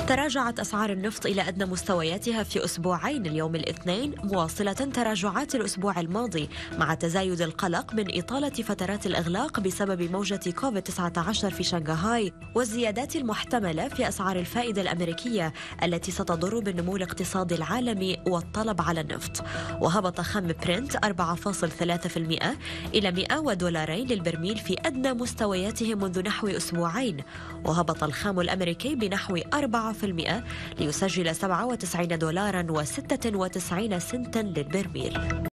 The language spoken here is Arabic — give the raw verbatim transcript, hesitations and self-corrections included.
تراجعت أسعار النفط إلى أدنى مستوياتها في أسبوعين اليوم الاثنين، مواصلة تراجعات الأسبوع الماضي مع تزايد القلق من إطالة فترات الإغلاق بسبب موجة كوفيد تسعة عشر في شنغهاي، والزيادات المحتملة في أسعار الفائدة الأمريكية التي ستضر بالنمو الاقتصادي العالمي والطلب على النفط. وهبط خام برنت أربعة فاصلة ثلاثة بالمئة إلى مئة دولارين للبرميل في أدنى مستوياته منذ نحو أسبوعين، وهبط الخام الأمريكي بنحو أربعة بالمئة ليسجل سبعة وتسعين دولارا وستة وتسعين سنتا للبرميل.